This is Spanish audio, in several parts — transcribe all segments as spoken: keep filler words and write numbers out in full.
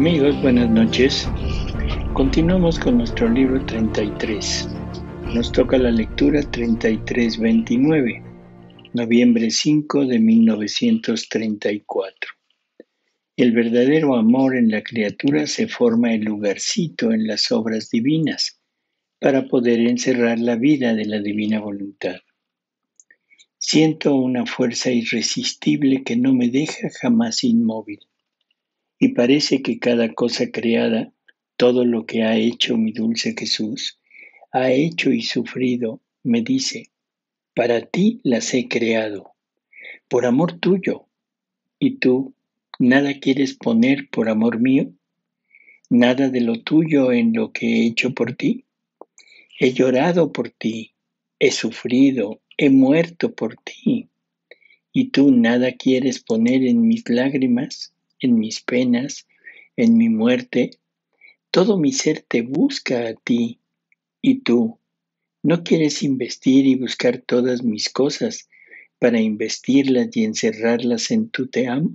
Amigos, buenas noches. Continuamos con nuestro libro treinta y tres. Nos toca la lectura treinta y tres veintinueve, noviembre cinco de mil novecientos treinta y cuatro. El verdadero amor en la criatura se forma el lugarcito en las obras divinas para poder encerrar la vida de la divina voluntad. Siento una fuerza irresistible que no me deja jamás inmóvil. Y parece que cada cosa creada, todo lo que ha hecho mi dulce Jesús, ha hecho y sufrido, me dice, para ti las he creado, por amor tuyo. ¿Y tú, nada quieres poner por amor mío? ¿Nada de lo tuyo en lo que he hecho por ti? He llorado por ti, he sufrido, he muerto por ti. ¿Y tú nada quieres poner en mis lágrimas, en mis penas, en mi muerte? Todo mi ser te busca a ti. ¿Y tú no quieres investir y buscar todas mis cosas para investirlas y encerrarlas en tu te amo?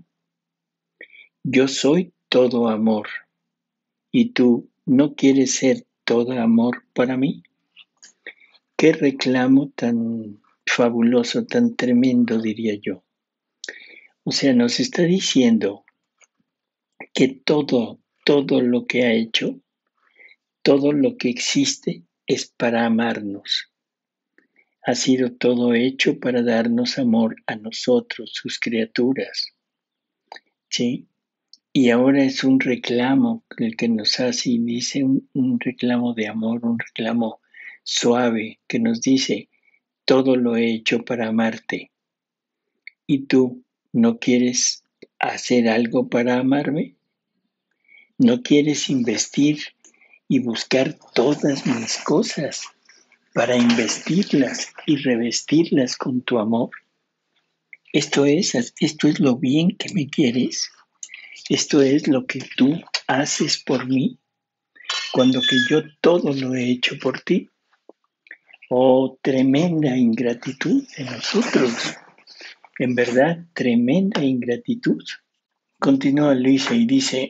Yo soy todo amor. ¿Y tú no quieres ser todo amor para mí? Qué reclamo tan fabuloso, tan tremendo, diría yo. O sea, nos está diciendo que todo, todo lo que ha hecho, todo lo que existe es para amarnos. Ha sido todo hecho para darnos amor a nosotros, sus criaturas. ¿Sí? Y ahora es un reclamo el que nos hace y dice un, un reclamo de amor, un reclamo suave que nos dice, todo lo he hecho para amarte. ¿Y tú no quieres hacer algo para amarme? ¿No quieres investir y buscar todas mis cosas para investirlas y revestirlas con tu amor? Esto es, esto es lo bien que me quieres. Esto es lo que tú haces por mí, cuando que yo todo lo he hecho por ti. Oh, tremenda ingratitud de nosotros. En verdad, tremenda ingratitud. Continúa Luisa y dice,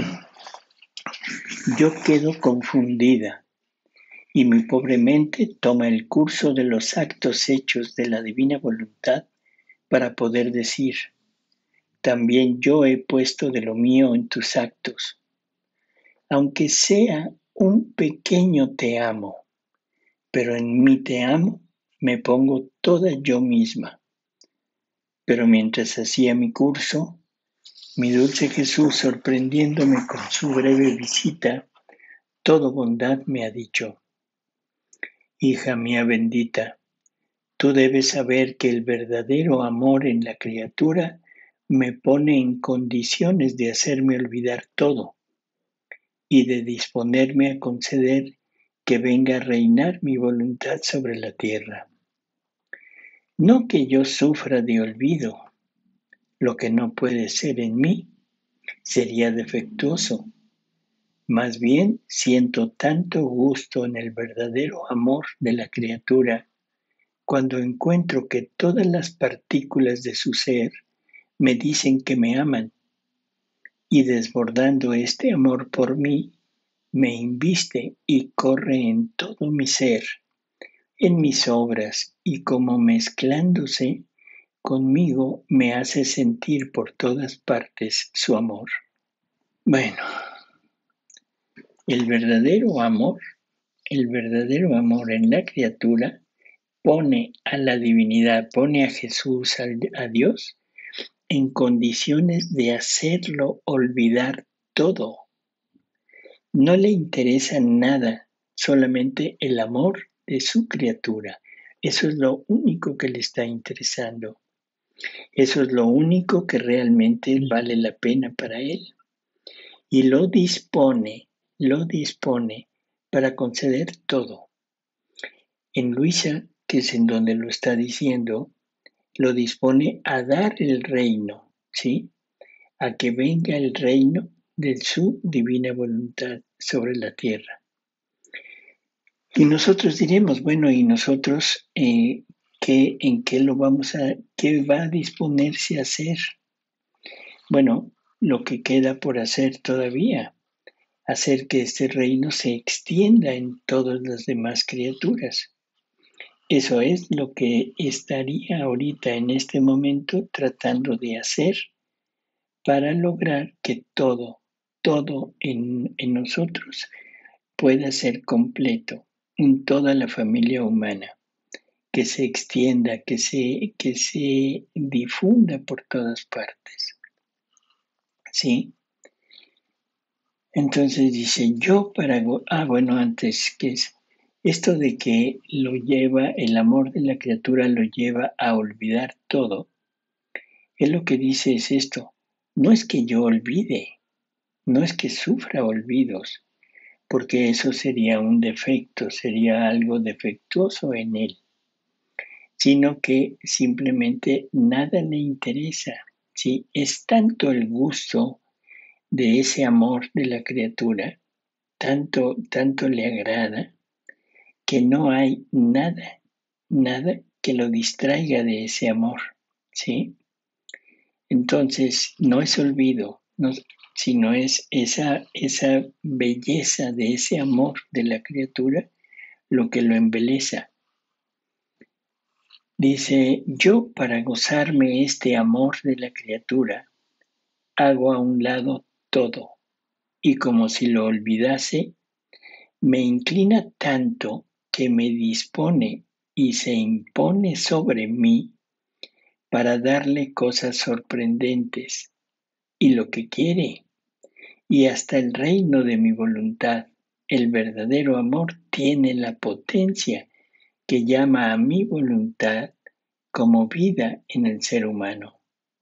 yo quedo confundida y mi pobre mente toma el curso de los actos hechos de la divina voluntad para poder decir, también yo he puesto de lo mío en tus actos. Aunque sea un pequeño te amo, pero en mi te amo me pongo toda yo misma. Pero mientras hacía mi curso, mi dulce Jesús, sorprendiéndome con su breve visita, todo bondad me ha dicho, hija mía bendita, tú debes saber que el verdadero amor en la criatura me pone en condiciones de hacerme olvidar todo y de disponerme a conceder que venga a reinar mi voluntad sobre la tierra. No que yo sufra de olvido, lo que no puede ser en mí sería defectuoso. Más bien siento tanto gusto en el verdadero amor de la criatura cuando encuentro que todas las partículas de su ser me dicen que me aman y desbordando este amor por mí, me inviste y corre en todo mi ser, en mis obras y como mezclándose conmigo me hace sentir por todas partes su amor. Bueno, el verdadero amor, el verdadero amor en la criatura pone a la divinidad, pone a Jesús, a Dios, en condiciones de hacerlo olvidar todo. No le interesa nada, solamente el amor de su criatura. Eso es lo único que le está interesando. Eso es lo único que realmente vale la pena para él. Y lo dispone, lo dispone para conceder todo. En Luisa, que es en donde lo está diciendo, lo dispone a dar el reino, ¿sí? A que venga el reino de su divina voluntad sobre la tierra. Y nosotros diremos, bueno, ¿y nosotros eh, qué, en qué lo vamos a, qué va a disponerse a hacer? Bueno, lo que queda por hacer todavía, hacer que este reino se extienda en todas las demás criaturas. Eso es lo que estaría ahorita en este momento tratando de hacer para lograr que todo, todo en, en nosotros pueda ser completo, en toda la familia humana, que se extienda, que se, que se difunda por todas partes. ¿Sí? Entonces dice, yo para... Ah, bueno, antes, que es esto de que lo lleva, el amor de la criatura lo lleva a olvidar todo. Él lo que dice es esto, no es que yo olvide, no es que sufra olvidos, porque eso sería un defecto, sería algo defectuoso en él, sino que simplemente nada le interesa. ¿Sí? Es tanto el gusto de ese amor de la criatura, tanto, tanto le agrada, que no hay nada, nada que lo distraiga de ese amor. ¿Sí? Entonces, no es olvido, no, sino es esa, esa belleza de ese amor de la criatura lo que lo embeleza. Dice, yo para gozarme este amor de la criatura, hago a un lado todo, y como si lo olvidase, me inclina tanto que me dispone y se impone sobre mí para darle cosas sorprendentes, y lo que quiere, y hasta el reino de mi voluntad, el verdadero amor tiene la potencia que llama a mi voluntad como vida en el ser humano.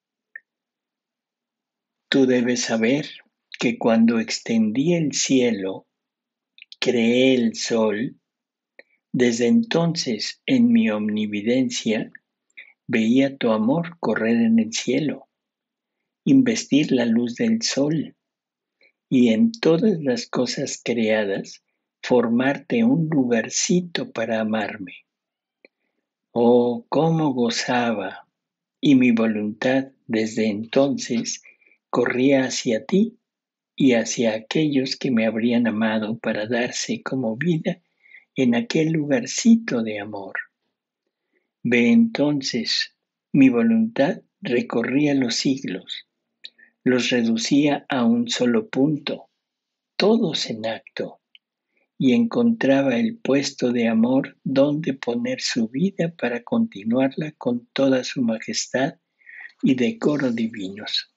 Tú debes saber que cuando extendí el cielo, creé el sol, desde entonces en mi omnividencia veía tu amor correr en el cielo, investir la luz del sol y en todas las cosas creadas formarte un lugarcito para amarme. Oh, cómo gozaba, y mi voluntad desde entonces corría hacia ti y hacia aquellos que me habrían amado para darse como vida en aquel lugarcito de amor. Ve entonces, mi voluntad recorría los siglos, los reducía a un solo punto, todos en acto, y encontraba el puesto de amor donde poner su vida para continuarla con toda su majestad y decoro divinos.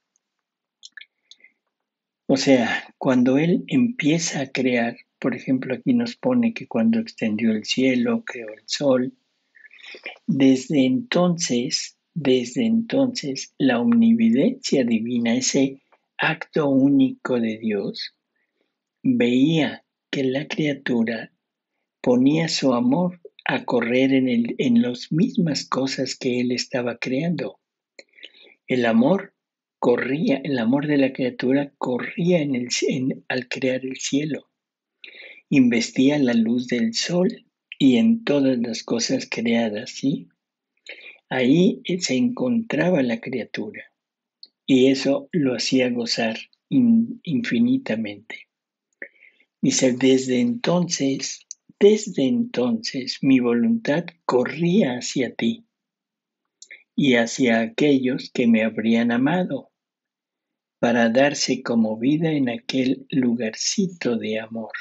O sea, cuando él empieza a crear, por ejemplo, aquí nos pone que cuando extendió el cielo, creó el sol, desde entonces, desde entonces, la omnividencia divina, ese acto único de Dios, veía que la criatura ponía su amor a correr en, el, en las mismas cosas que él estaba creando. El amor corría, el amor de la criatura corría en el, en, al crear el cielo, investía la luz del sol y en todas las cosas creadas, ¿sí? Ahí se encontraba la criatura y eso lo hacía gozar in, infinitamente. Dice, desde entonces, desde entonces mi voluntad corría hacia ti y hacia aquellos que me habrían amado, para darse como vida en aquel lugarcito de amor.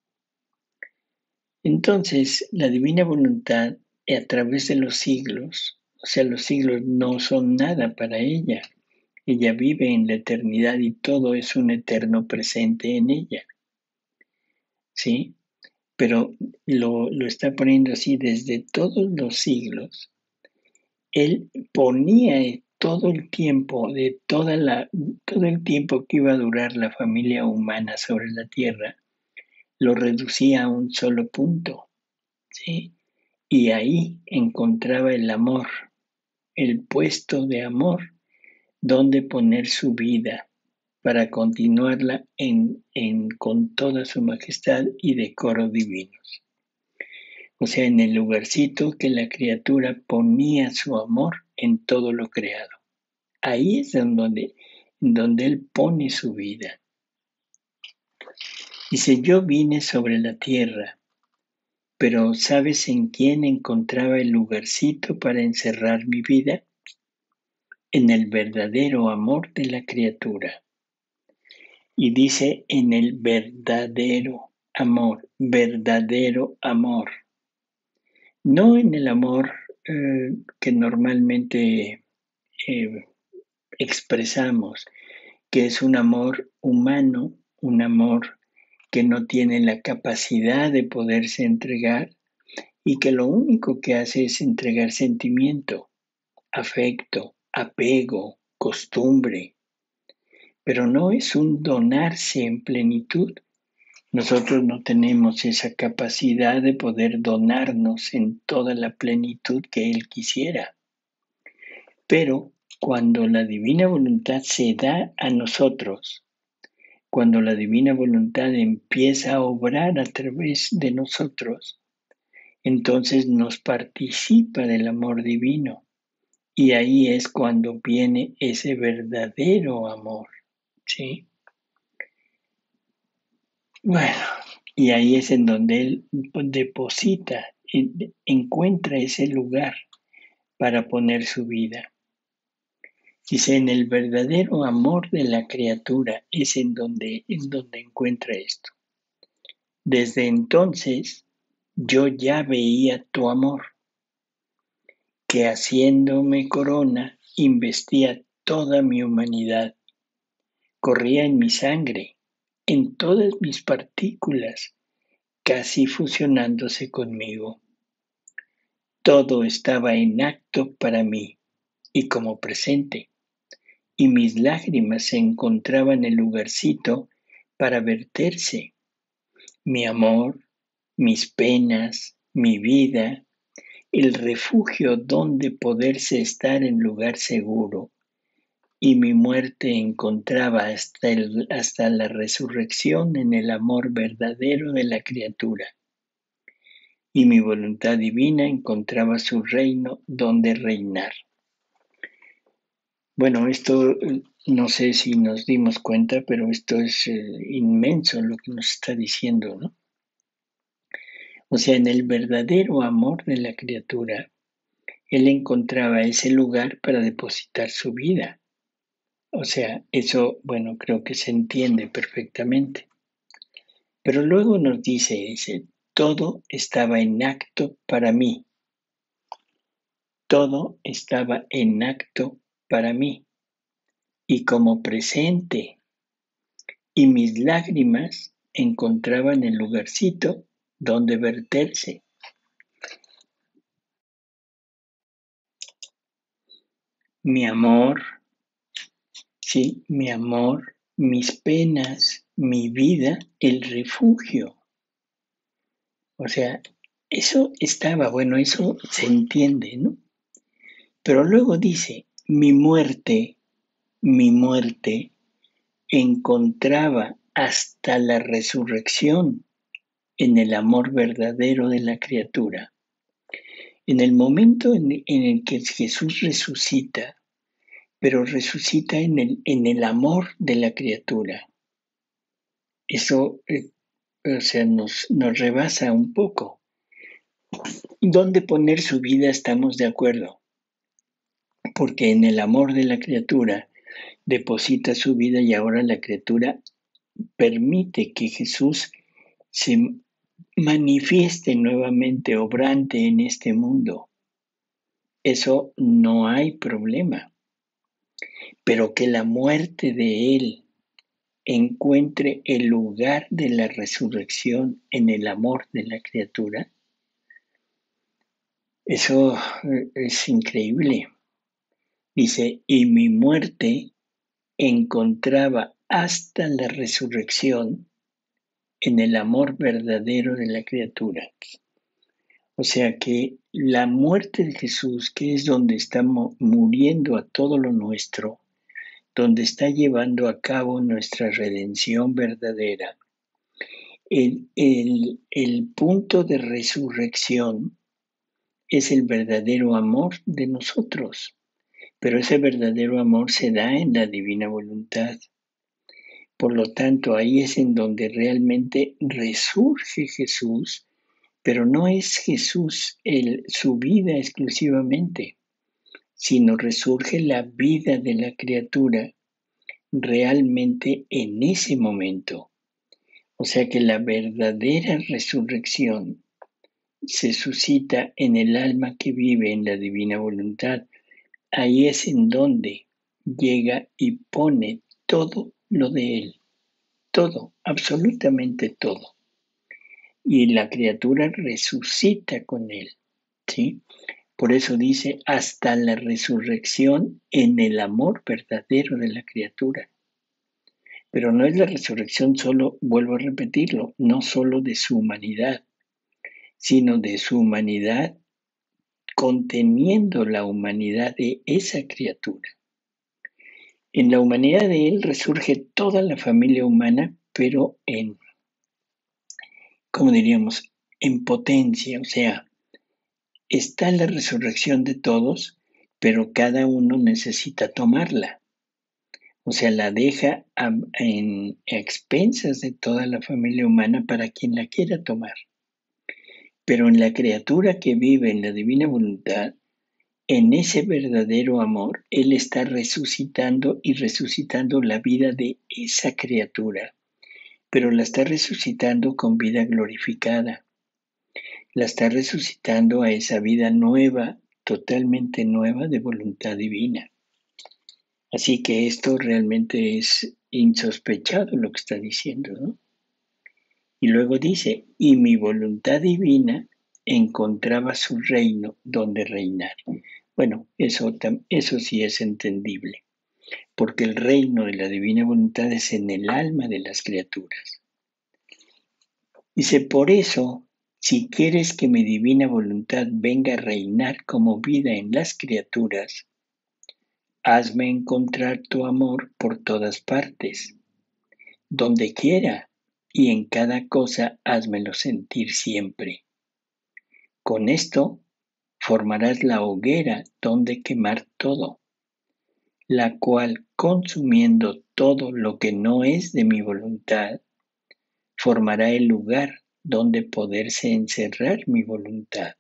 Entonces, la divina voluntad, a través de los siglos, o sea, los siglos no son nada para ella. Ella vive en la eternidad y todo es un eterno presente en ella. ¿Sí? Pero lo, lo está poniendo así desde todos los siglos. Él ponía todo el tiempo, de toda la, todo el tiempo que iba a durar la familia humana sobre la tierra, lo reducía a un solo punto, ¿sí? Y ahí encontraba el amor, el puesto de amor, donde poner su vida para continuarla en, en, con toda su majestad y decoro divinos. O sea, en el lugarcito que la criatura ponía su amor en todo lo creado. Ahí es donde, donde Él pone su vida. Dice, yo vine sobre la tierra, pero ¿sabes en quién encontraba el lugarcito para encerrar mi vida? En el verdadero amor de la criatura. Y dice, en el verdadero amor, verdadero amor. No en el amor eh, que normalmente eh, expresamos, que es un amor humano, un amor que no tiene la capacidad de poderse entregar y que lo único que hace es entregar sentimiento, afecto, apego, costumbre, pero no es un donarse en plenitud. Nosotros no tenemos esa capacidad de poder donarnos en toda la plenitud que Él quisiera. Pero cuando la divina voluntad se da a nosotros, cuando la divina voluntad empieza a obrar a través de nosotros, entonces nos participa del amor divino. Y ahí es cuando viene ese verdadero amor, ¿sí? Bueno, y ahí es en donde Él deposita, encuentra ese lugar para poner su vida. Dice, en el verdadero amor de la criatura es en donde, en donde encuentra esto. Desde entonces yo ya veía tu amor, que haciéndome corona investía toda mi humanidad, corría en mi sangre, en todas mis partículas, casi fusionándose conmigo. Todo estaba en acto para mí y como presente, y mis lágrimas se encontraban el lugarcito para verterse. Mi amor, mis penas, mi vida, el refugio donde poderse estar en lugar seguro, y mi muerte encontraba hasta, el, hasta la resurrección en el amor verdadero de la criatura. Y mi voluntad divina encontraba su reino donde reinar. Bueno, esto no sé si nos dimos cuenta, pero esto es eh, inmenso lo que nos está diciendo, ¿no? O sea, en el verdadero amor de la criatura, Él encontraba ese lugar para depositar su vida. O sea, eso, bueno, creo que se entiende perfectamente. Pero luego nos dice, dice, todo estaba en acto para mí. Todo estaba en acto para mí. Y como presente, y mis lágrimas encontraban el lugarcito donde verterse. Mi amor, sí, mi amor, mis penas, mi vida, el refugio. O sea, eso estaba, bueno, eso se entiende, ¿no? Pero luego dice, mi muerte, mi muerte encontraba hasta la resurrección en el amor verdadero de la criatura. En el momento en, en el que Jesús resucita, pero resucita en el, en el amor de la criatura. Eso, eh, o sea, nos, nos rebasa un poco. ¿Dónde poner su vida estamos de acuerdo? Porque en el amor de la criatura deposita su vida y ahora la criatura permite que Jesús se manifieste nuevamente obrante en este mundo. Eso no hay problema. Pero que la muerte de Él encuentre el lugar de la resurrección en el amor de la criatura, eso es increíble. Dice, y mi muerte encontraba hasta la resurrección en el amor verdadero de la criatura. O sea que la muerte de Jesús, que es donde estamos muriendo a todo lo nuestro, donde está llevando a cabo nuestra redención verdadera, el, el, el punto de resurrección es el verdadero amor de nosotros, pero ese verdadero amor se da en la divina voluntad. Por lo tanto, ahí es en donde realmente resurge Jesús, pero no es Jesús el, su vida exclusivamente, sino resurge la vida de la criatura realmente en ese momento. O sea que la verdadera resurrección se suscita en el alma que vive en la divina voluntad. Ahí es en donde llega y pone todo lo de él, todo, absolutamente todo. Y la criatura resucita con él, ¿sí? Por eso dice, hasta la resurrección en el amor verdadero de la criatura. Pero no es la resurrección solo, vuelvo a repetirlo, no solo de su humanidad, sino de su humanidad conteniendo la humanidad de esa criatura. En la humanidad de él resurge toda la familia humana, pero en, ¿cómo diríamos?, en potencia, o sea, está la resurrección de todos, pero cada uno necesita tomarla. O sea, la deja a, en a expensas de toda la familia humana para quien la quiera tomar. Pero en la criatura que vive en la divina voluntad, en ese verdadero amor, Él está resucitando y resucitando la vida de esa criatura, pero la está resucitando con vida glorificada. La está resucitando a esa vida nueva, totalmente nueva de voluntad divina. Así que esto realmente es insospechado lo que está diciendo, ¿no? Y luego dice, y mi voluntad divina encontraba su reino donde reinar. Bueno, eso, eso sí es entendible, porque el reino de la divina voluntad es en el alma de las criaturas. Dice, por eso, si quieres que mi divina voluntad venga a reinar como vida en las criaturas, hazme encontrar tu amor por todas partes, donde quiera, y en cada cosa házmelo sentir siempre. Con esto formarás la hoguera donde quemar todo, la cual, consumiendo todo lo que no es de mi voluntad, formará el lugar donde poderse encerrar mi voluntad.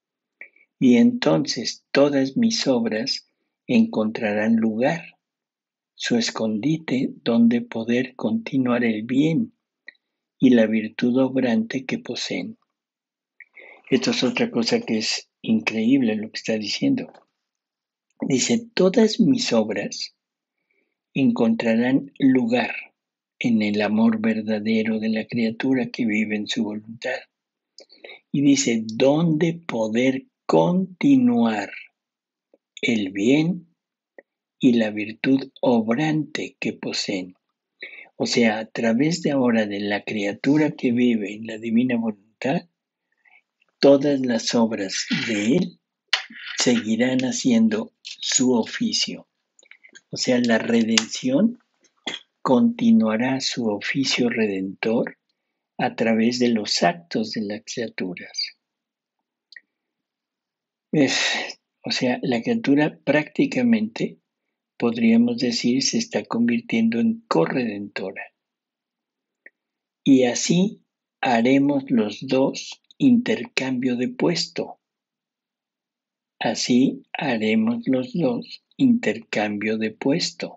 Y entonces todas mis obras encontrarán lugar, su escondite donde poder continuar el bien y la virtud obrante que poseen. Esto es otra cosa que es increíble lo que está diciendo. Dice, todas mis obras encontrarán lugar en el amor verdadero de la criatura que vive en su voluntad. Y dice, donde poder continuar el bien y la virtud obrante que poseen. O sea, a través de ahora de la criatura que vive en la divina voluntad, todas las obras de él seguirán haciendo su oficio. O sea, la redención continuará su oficio redentor a través de los actos de las criaturas. Es, o sea, la criatura prácticamente, podríamos decir, se está convirtiendo en corredentora. Y así haremos los dos intercambio de puesto. Así haremos los dos intercambio de puesto.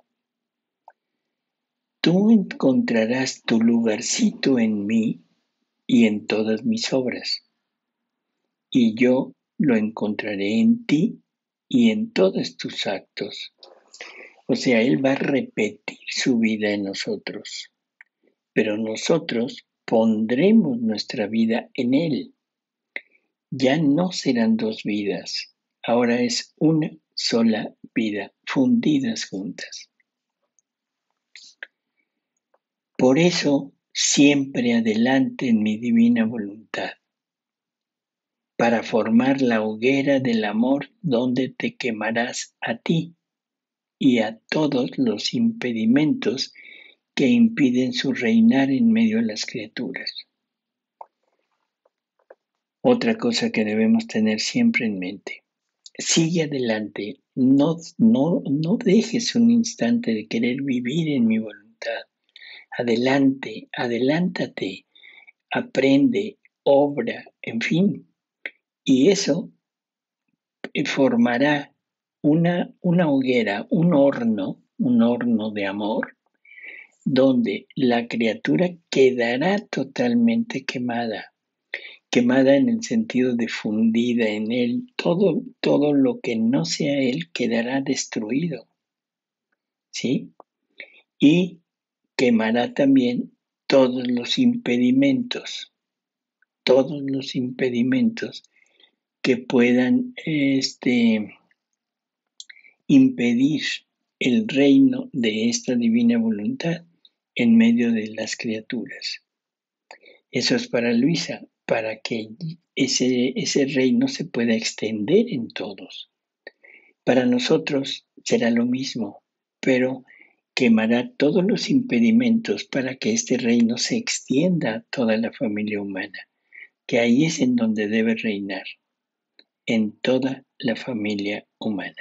Tú encontrarás tu lugarcito en mí y en todas mis obras, y yo lo encontraré en ti y en todos tus actos. O sea, Él va a repetir su vida en nosotros, pero nosotros pondremos nuestra vida en Él. Ya no serán dos vidas, ahora es una sola vida, fundidas juntas. Por eso, siempre adelante en mi divina voluntad, para formar la hoguera del amor donde te quemarás a ti y a todos los impedimentos que impiden su reinar en medio de las criaturas. Otra cosa que debemos tener siempre en mente. sigue adelante, no, no, no dejes un instante de querer vivir en mi voluntad. Adelante, adelántate, aprende, obra, en fin. Y eso formará una, una hoguera, un horno, un horno de amor, donde la criatura quedará totalmente quemada. Quemada en el sentido de fundida en él, todo, todo lo que no sea él quedará destruido, ¿sí? Y quemará también todos los impedimentos, todos los impedimentos que puedan este, impedir el reino de esta divina voluntad en medio de las criaturas. Eso es para Luisa, para que ese, ese reino se pueda extender en todos. Para nosotros será lo mismo, pero quemará todos los impedimentos para que este reino se extienda a toda la familia humana, que ahí es en donde debe reinar, en toda la familia humana.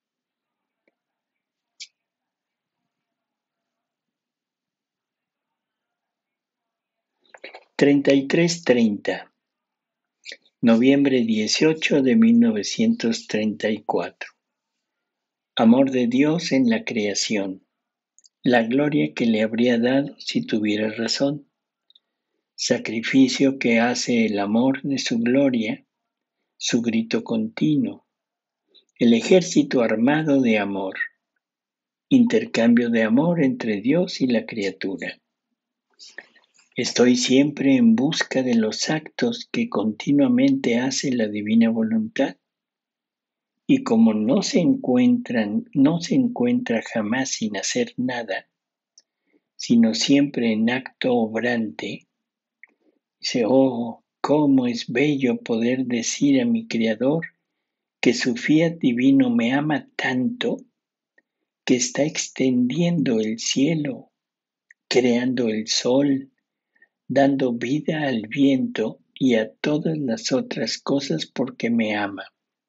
treinta y tres treinta, noviembre dieciocho de mil novecientos treinta y cuatro. Amor de Dios en la creación, la gloria que le habría dado si tuviera razón, sacrificio que hace el amor de su gloria, su grito continuo, el ejército armado de amor, intercambio de amor entre Dios y la criatura. Estoy siempre en busca de los actos que continuamente hace la divina voluntad, y como no se encuentran, no se encuentra jamás sin hacer nada, sino siempre en acto obrante, dice, oh, cómo es bello poder decir a mi Creador que su fiat divino me ama tanto que está extendiendo el cielo, creando el sol, dando vida al viento y a todas las otras cosas porque me ama.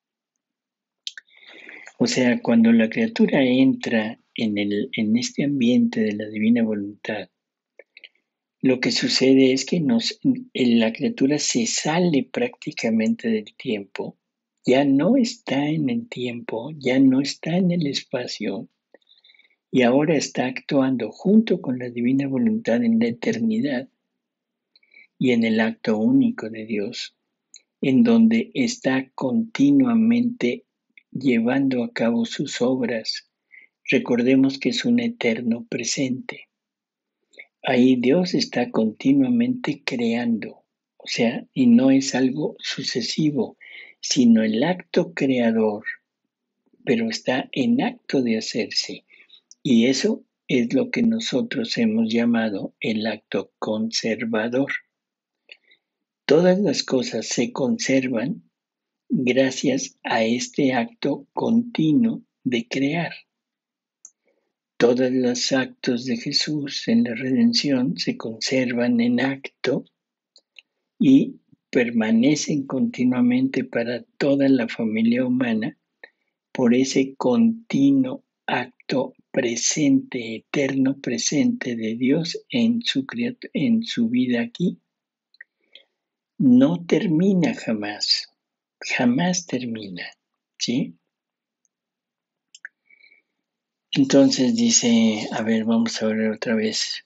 O sea, cuando la criatura entra en, el, en este ambiente de la divina voluntad, lo que sucede es que nos, la criatura se sale prácticamente del tiempo, ya no está en el tiempo, ya no está en el espacio, y ahora está actuando junto con la divina voluntad en la eternidad y en el acto único de Dios, en donde está continuamente llevando a cabo sus obras. Recordemos que es un eterno presente. Ahí Dios está continuamente creando, o sea, y no es algo sucesivo, sino el acto creador, pero está en acto de hacerse. Y eso es lo que nosotros hemos llamado el acto conservador. Todas las cosas se conservan gracias a este acto continuo de crear. Todos los actos de Jesús en la redención se conservan en acto y permanecen continuamente para toda la familia humana por ese continuo acto presente, eterno presente de Dios en su, en su vida aquí. No termina jamás, jamás termina, ¿sí? Entonces dice, a ver, vamos a ver otra vez.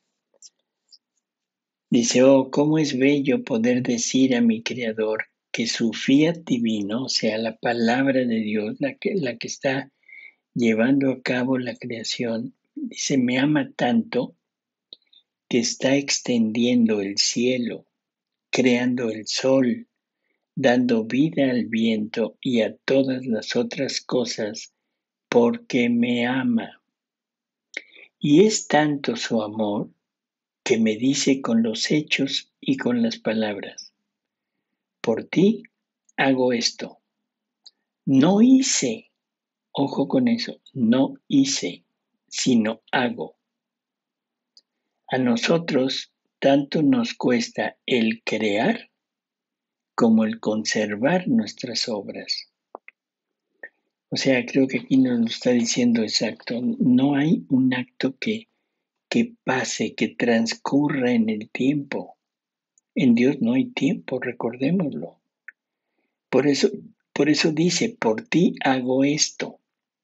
Dice, oh, cómo es bello poder decir a mi Creador que su fiat divino, o sea, la palabra de Dios, la que, la que está llevando a cabo la creación, dice, me ama tanto que está extendiendo el cielo, creando el sol, dando vida al viento y a todas las otras cosas, porque me ama. Y es tanto su amor que me dice con los hechos y con las palabras, por ti hago esto. No hice, ojo con eso, no hice, sino hago. A nosotros tanto nos cuesta el crear como el conservar nuestras obras. O sea, creo que aquí nos lo está diciendo exacto. No hay un acto que, que pase, que transcurra en el tiempo. En Dios no hay tiempo, recordémoslo. Por eso, por eso dice, por ti hago esto.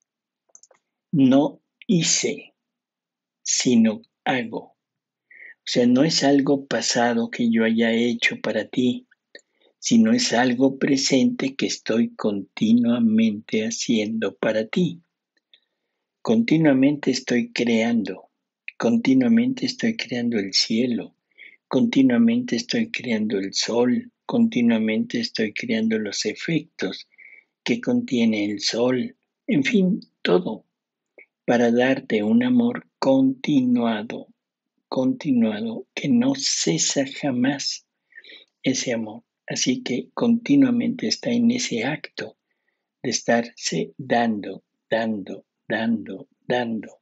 No hice, sino hago. O sea, no es algo pasado que yo haya hecho para ti, sino es algo presente que estoy continuamente haciendo para ti. Continuamente estoy creando, continuamente estoy creando el cielo, continuamente estoy creando el sol, continuamente estoy creando los efectos que contiene el sol, en fin, todo, para darte un amor continuado, continuado, que no cesa jamás ese amor. Así que continuamente está en ese acto de estarse dando, dando, dando, dando.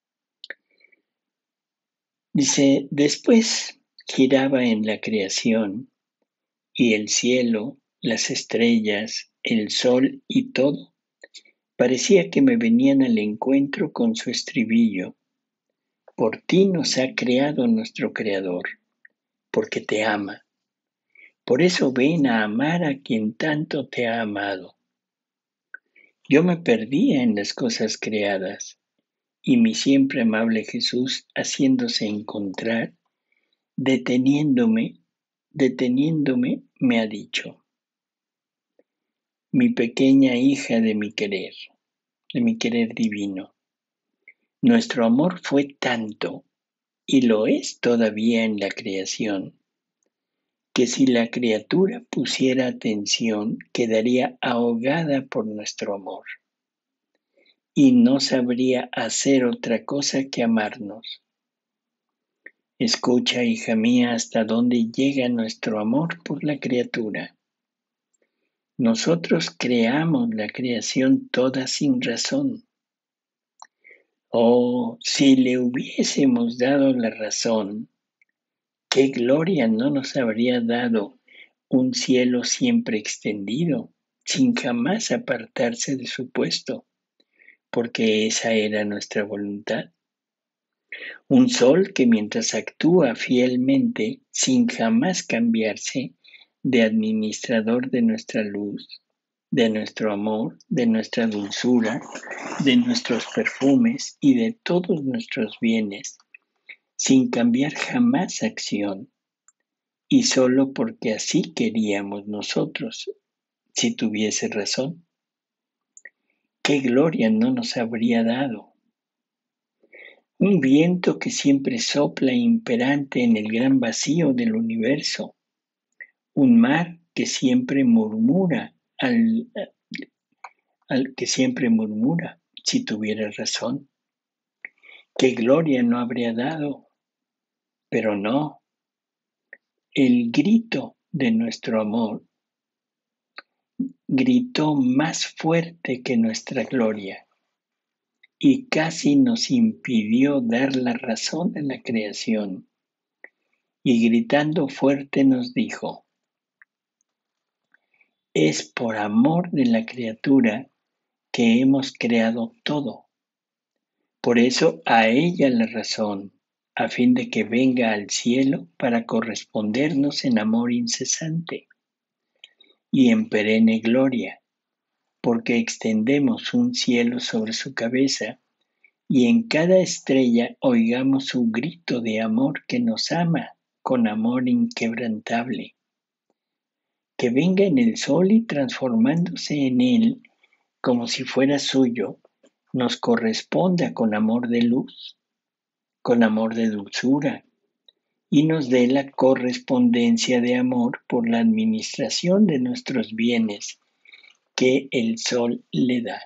Dice, después giraba en la creación y el cielo, las estrellas, el sol y todo. Parecía que me venían al encuentro con su estribillo. Por ti nos ha creado nuestro Creador, porque te ama. Por eso ven a amar a quien tanto te ha amado. Yo me perdía en las cosas creadas, y mi siempre amable Jesús, haciéndose encontrar, deteniéndome, deteniéndome, me ha dicho: mi pequeña hija de mi querer, de mi querer divino, nuestro amor fue tanto, y lo es todavía en la creación, que si la criatura pusiera atención, quedaría ahogada por nuestro amor, y no sabría hacer otra cosa que amarnos. Escucha, hija mía, hasta dónde llega nuestro amor por la criatura. Nosotros creamos la creación toda sin razón. Oh, si le hubiésemos dado la razón, qué gloria no nos habría dado un cielo siempre extendido, sin jamás apartarse de su puesto, porque esa era nuestra voluntad. Un sol que mientras actúa fielmente, sin jamás cambiarse, de administrador de nuestra luz, de nuestro amor, de nuestra dulzura, de nuestros perfumes y de todos nuestros bienes, sin cambiar jamás acción, y solo porque así queríamos nosotros, si tuviese razón. ¿Qué gloria no nos habría dado? Un viento que siempre sopla imperante en el gran vacío del universo, un mar que siempre murmura al, al que siempre murmura, si tuviera razón. ¿Qué gloria no habría dado? Pero no, el grito de nuestro amor gritó más fuerte que nuestra gloria y casi nos impidió dar la razón a la creación. Y gritando fuerte nos dijo: es por amor de la criatura que hemos creado todo. Por eso a ella la razón, a fin de que venga al cielo para correspondernos en amor incesante y en perenne gloria, porque extendemos un cielo sobre su cabeza y en cada estrella oigamos su grito de amor que nos ama con amor inquebrantable. Que venga en el sol y transformándose en él como si fuera suyo, nos corresponda con amor de luz, con amor de dulzura, y nos dé la correspondencia de amor por la administración de nuestros bienes que el sol le da.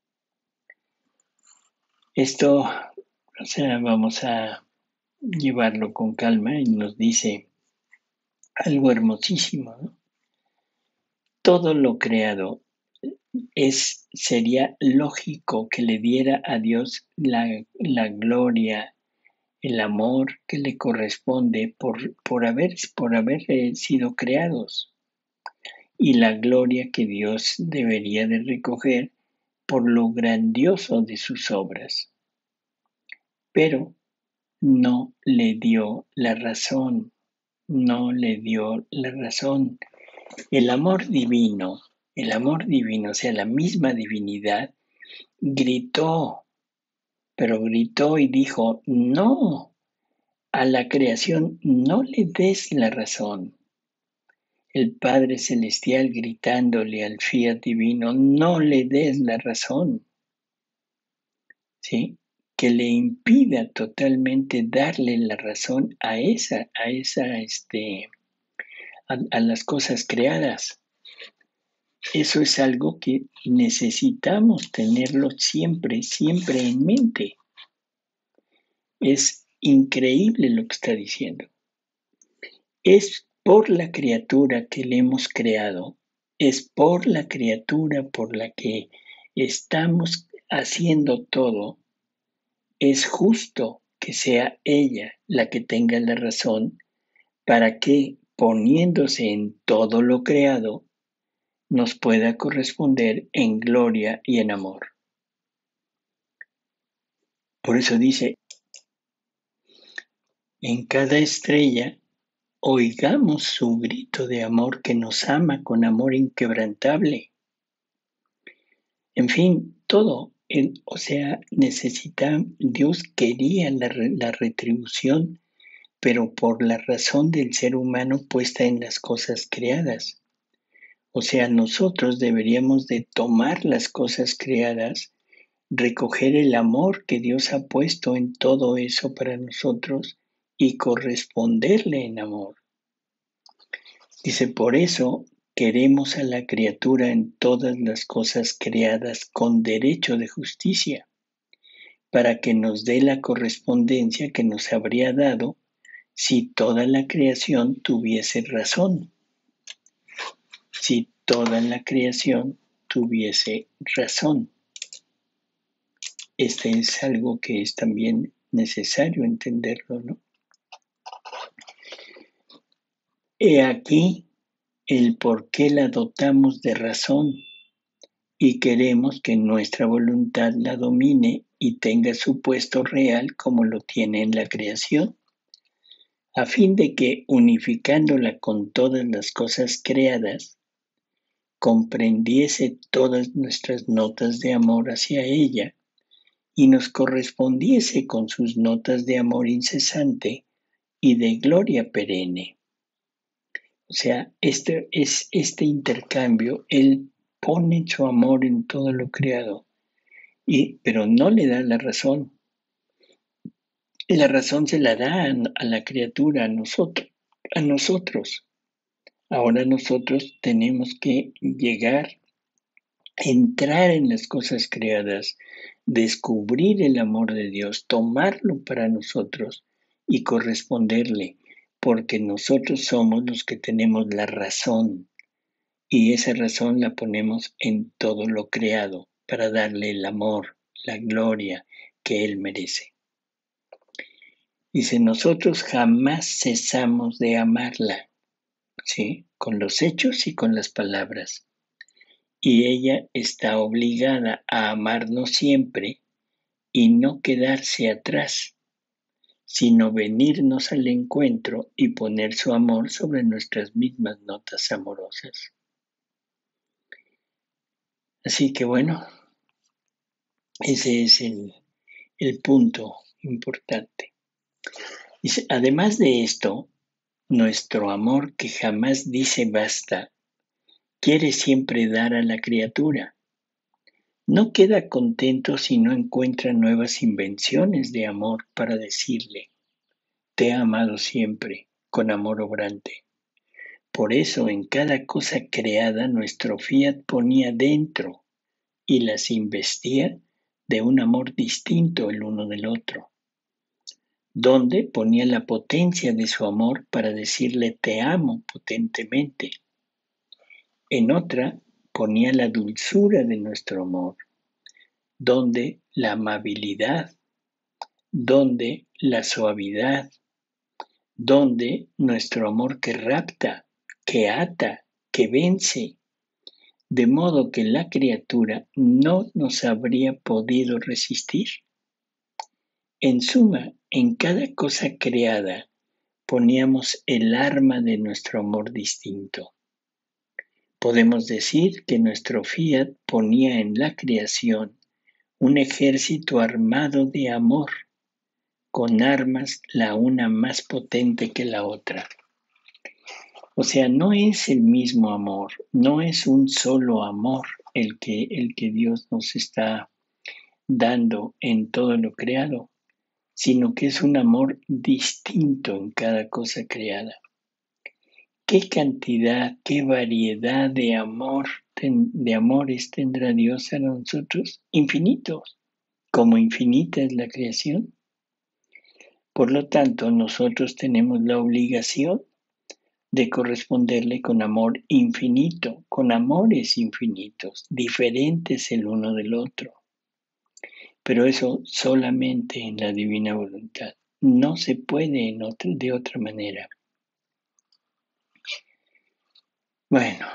Esto, o sea, vamos a llevarlo con calma y nos dice algo hermosísimo, ¿no? Todo lo creado es, sería lógico que le diera a Dios la, la gloria, el amor que le corresponde por, por, haber, por haber sido creados, y la gloria que Dios debería de recoger por lo grandioso de sus obras, pero no le dio la razón, no le dio la razón. El amor divino, el amor divino, o sea, la misma divinidad, gritó, pero gritó y dijo, no, a la creación no le des la razón. El Padre Celestial gritándole al fiat divino, no le des la razón, ¿sí? Que le impida totalmente darle la razón a esa, a esa, este, a, a las cosas creadas. Eso es algo que necesitamos tenerlo siempre, siempre en mente. Es increíble lo que está diciendo. Es por la criatura que le hemos creado, es por la criatura por la que estamos haciendo todo, es justo que sea ella la que tenga la razón para que, poniéndose en todo lo creado, nos pueda corresponder en gloria y en amor. Por eso dice, en cada estrella oigamos su grito de amor que nos ama con amor inquebrantable. En fin, todo, en, o sea, necesita, Dios quería la, la retribución, pero por la razón del ser humano puesta en las cosas creadas. O sea, nosotros deberíamos de tomar las cosas creadas, recoger el amor que Dios ha puesto en todo eso para nosotros y corresponderle en amor. Dice, por eso queremos a la criatura en todas las cosas creadas con derecho de justicia, para que nos dé la correspondencia que nos habría dado si toda la creación tuviese razón. Si toda la creación tuviese razón. Este es algo que es también necesario entenderlo, ¿no? He aquí el por qué la dotamos de razón y queremos que nuestra voluntad la domine y tenga su puesto real como lo tiene en la creación, a fin de que, unificándola con todas las cosas creadas, comprendiese todas nuestras notas de amor hacia ella y nos correspondiese con sus notas de amor incesante y de gloria perenne. O sea, este es este intercambio, Él pone su amor en todo lo creado, y, pero no le da la razón. La razón se la da a, a la criatura, a nosotros, a nosotros. Ahora nosotros tenemos que llegar, entrar en las cosas creadas, descubrir el amor de Dios, tomarlo para nosotros y corresponderle, porque nosotros somos los que tenemos la razón y esa razón la ponemos en todo lo creado para darle el amor, la gloria que Él merece. Dice, nosotros jamás cesamos de amarla, ¿sí? Con los hechos y con las palabras. Y ella está obligada a amarnos siempre y no quedarse atrás, sino venirnos al encuentro y poner su amor sobre nuestras mismas notas amorosas. Así que bueno, ese es el, el punto importante. Dice, además de esto, nuestro amor que jamás dice basta, quiere siempre dar a la criatura. No queda contento si no encuentra nuevas invenciones de amor para decirle, te he amado siempre, con amor obrante. Por eso en cada cosa creada nuestro fiat ponía dentro y las investía de un amor distinto el uno del otro, donde ponía la potencia de su amor para decirle te amo potentemente. En otra ponía la dulzura de nuestro amor, donde la amabilidad, donde la suavidad, donde nuestro amor que rapta, que ata, que vence, de modo que la criatura no nos habría podido resistir. En suma, en cada cosa creada poníamos el arma de nuestro amor distinto. Podemos decir que nuestro fiat ponía en la creación un ejército armado de amor, con armas la una más potente que la otra. O sea, no es el mismo amor, no es un solo amor el que, el que Dios nos está dando en todo lo creado, sino que es un amor distinto en cada cosa creada. ¿Qué cantidad, qué variedad de amor, de amores tendrá Dios a nosotros? Infinitos, como infinita es la creación. Por lo tanto, nosotros tenemos la obligación de corresponderle con amor infinito, con amores infinitos, diferentes el uno del otro. Pero eso solamente en la divina voluntad. No se puede en otra, de otra manera. Bueno,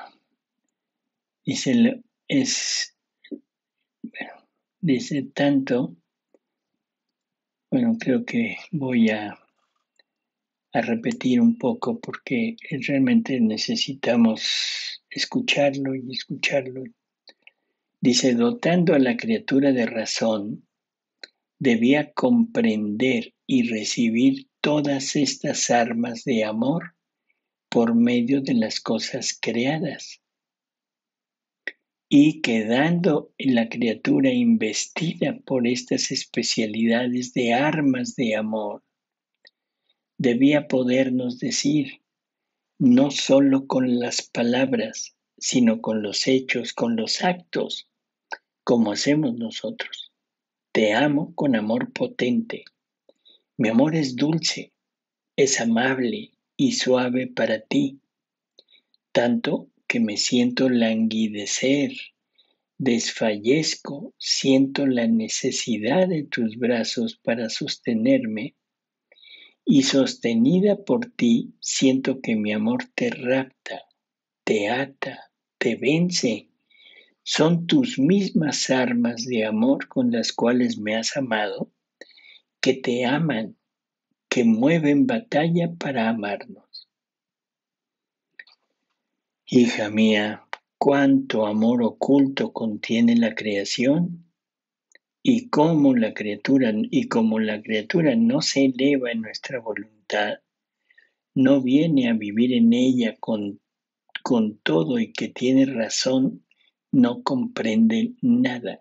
dice, es, bueno, dice tanto, bueno, creo que voy a, a repetir un poco porque realmente necesitamos escucharlo y escucharlo. Dice, dotando a la criatura de razón, debía comprender y recibir todas estas armas de amor por medio de las cosas creadas. Y quedando la criatura investida por estas especialidades de armas de amor, debía podernos decir, no solo con las palabras, sino con los hechos, con los actos, como hacemos nosotros. Te amo con amor potente. Mi amor es dulce, es amable y suave para ti, tanto que me siento languidecer, desfallezco, siento la necesidad de tus brazos para sostenerme, y sostenida por ti siento que mi amor te rapta, te ata, te vence. Son tus mismas armas de amor con las cuales me has amado, que te aman, que mueven batalla para amarnos. Hija mía, cuánto amor oculto contiene la creación, y cómo la criatura, y como la criatura no se eleva en nuestra voluntad, no viene a vivir en ella con, con todo y que tiene razón, no comprende nada.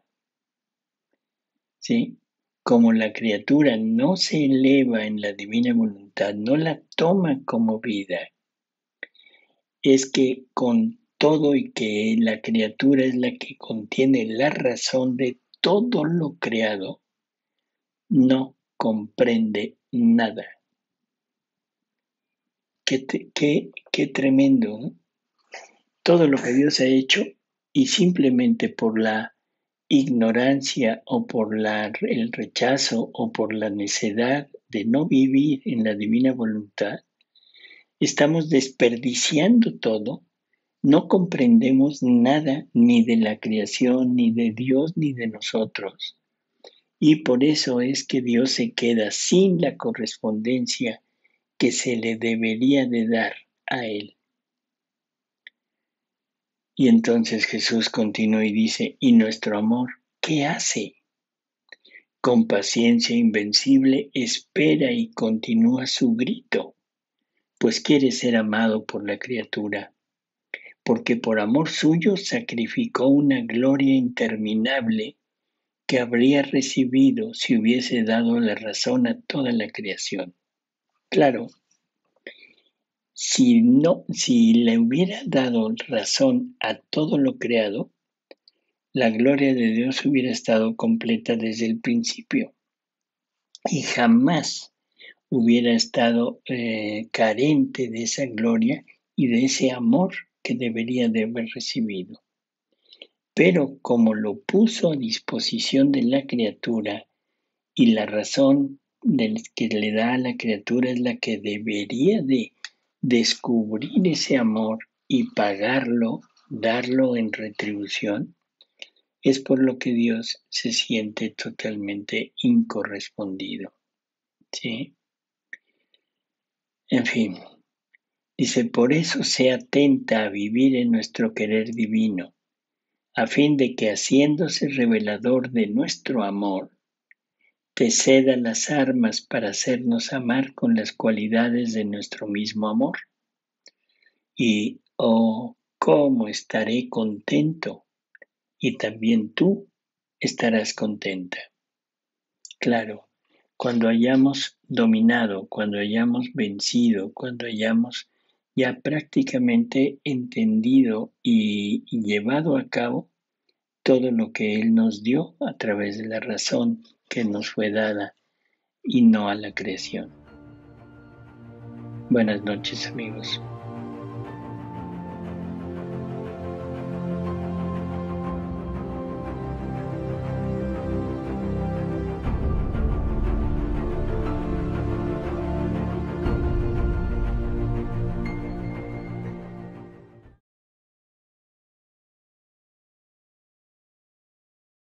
¿Sí? Como la criatura no se eleva en la divina voluntad, no la toma como vida, es que con todo y que la criatura es la que contiene la razón de todo lo creado, no comprende nada. Qué, qué, qué tremendo, ¿no? Todo lo que Dios ha hecho y simplemente por la ignorancia o por la, el rechazo o por la necedad de no vivir en la divina voluntad, estamos desperdiciando todo, no comprendemos nada ni de la creación, ni de Dios, ni de nosotros. Y por eso es que Dios se queda sin la correspondencia que se le debería de dar a Él. Y entonces Jesús continúa y dice, ¿y nuestro amor qué hace? Con paciencia invencible espera y continúa su grito, pues quiere ser amado por la criatura, porque por amor suyo sacrificó una gloria interminable que habría recibido si hubiese dado la razón a toda la creación. Claro, si no, si le hubiera dado razón a todo lo creado, la gloria de Dios hubiera estado completa desde el principio y jamás hubiera estado eh, carente de esa gloria y de ese amor que debería de haber recibido. Pero como lo puso a disposición de la criatura y la razón del que le da a la criatura es la que debería de descubrir ese amor y pagarlo, darlo en retribución, es por lo que Dios se siente totalmente incorrespondido. ¿Sí? En fin, dice, por eso se atenta a vivir en nuestro querer divino, a fin de que haciéndose revelador de nuestro amor, te ceda las armas para hacernos amar con las cualidades de nuestro mismo amor. Y, oh, cómo estaré contento, y también tú estarás contenta. Claro, cuando hayamos dominado, cuando hayamos vencido, cuando hayamos ya prácticamente entendido y, y llevado a cabo todo lo que Él nos dio a través de la razón que nos fue dada y no a la creación. Buenas noches, amigos.